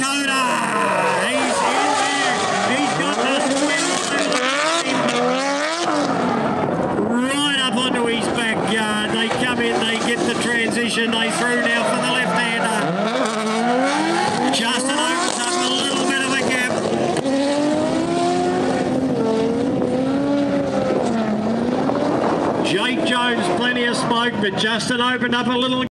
Codr. He's in there. He's got the swing right up onto his backyard. They come in, they get the transition. They through now for the left-hander. Justin opens up a little bit of a gap. T8 Jones, plenty of smoke, but Justin opened up a little